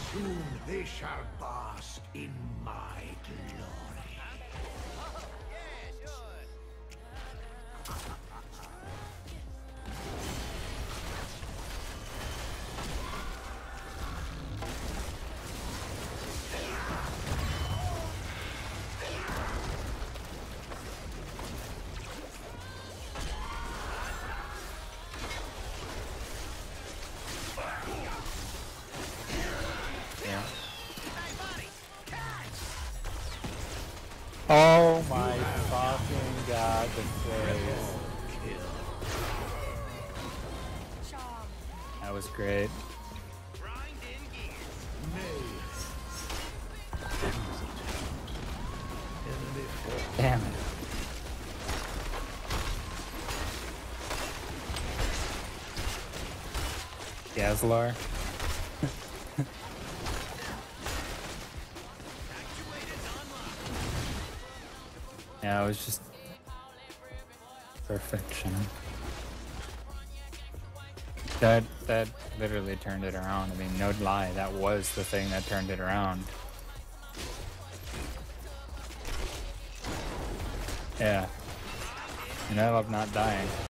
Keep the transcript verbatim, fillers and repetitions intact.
Soon they shall bask in my glory. Oh my fucking god, the plays. That was great. Damn it. Gazlow. Yeah, it was just perfection. That that literally turned it around. I mean, no lie, that was the thing that turned it around. Yeah. And I love not dying.